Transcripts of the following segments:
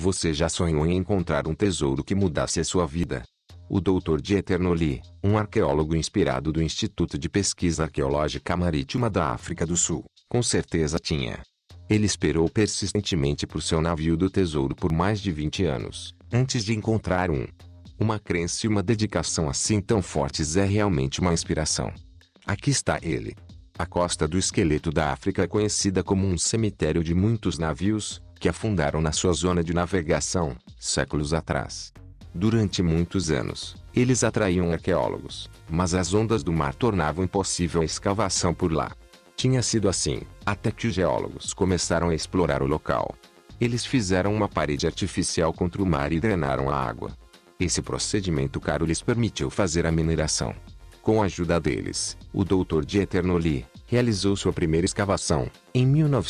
Você já sonhou em encontrar um tesouro que mudasse a sua vida? O Dr. Dieter Nolli, um arqueólogo inspirado do Instituto de Pesquisa Arqueológica Marítima da África do Sul, com certeza tinha. Ele esperou persistentemente por seu navio do tesouro por mais de 20 anos, antes de encontrar um. Uma crença e uma dedicação assim tão fortes é realmente uma inspiração. Aqui está ele. A costa do esqueleto da África é conhecida como um cemitério de muitos navios, que afundaram na sua zona de navegação, séculos atrás. Durante muitos anos, eles atraíam arqueólogos, mas as ondas do mar tornavam impossível a escavação por lá. Tinha sido assim, até que os geólogos começaram a explorar o local. Eles fizeram uma parede artificial contra o mar e drenaram a água. Esse procedimento caro lhes permitiu fazer a mineração. Com a ajuda deles, o Dr. Dieter Nolli realizou sua primeira escavação, em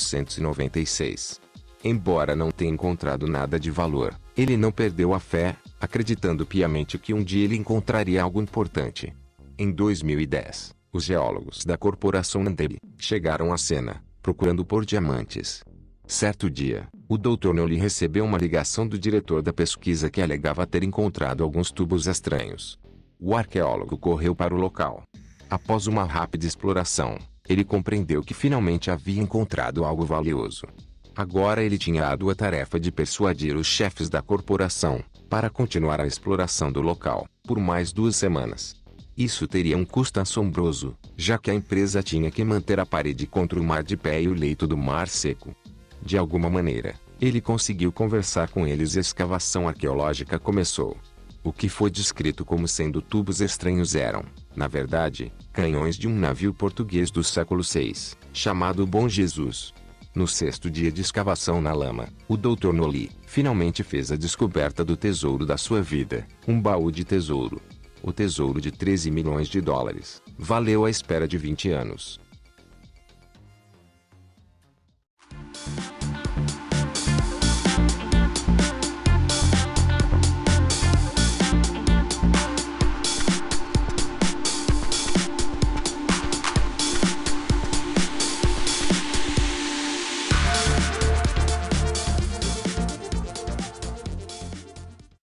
1996. Embora não tenha encontrado nada de valor, ele não perdeu a fé, acreditando piamente que um dia ele encontraria algo importante. Em 2010, os geólogos da corporação Ndebe chegaram à cena, procurando por diamantes. Certo dia, o Dr. Nolli recebeu uma ligação do diretor da pesquisa que alegava ter encontrado alguns tubos estranhos. O arqueólogo correu para o local. Após uma rápida exploração, ele compreendeu que finalmente havia encontrado algo valioso. Agora ele tinha a árdua tarefa de persuadir os chefes da corporação para continuar a exploração do local por mais 2 semanas. Isso teria um custo assombroso, já que a empresa tinha que manter a parede contra o mar de pé e o leito do mar seco. De alguma maneira, ele conseguiu conversar com eles e a escavação arqueológica começou. O que foi descrito como sendo tubos estranhos eram, na verdade, canhões de um navio português do século VI, chamado Bom Jesus. No 6º dia de escavação na lama, o Dr. Nolli finalmente fez a descoberta do tesouro da sua vida, um baú de tesouro. O tesouro de 13 milhões de dólares, valeu a espera de 20 anos.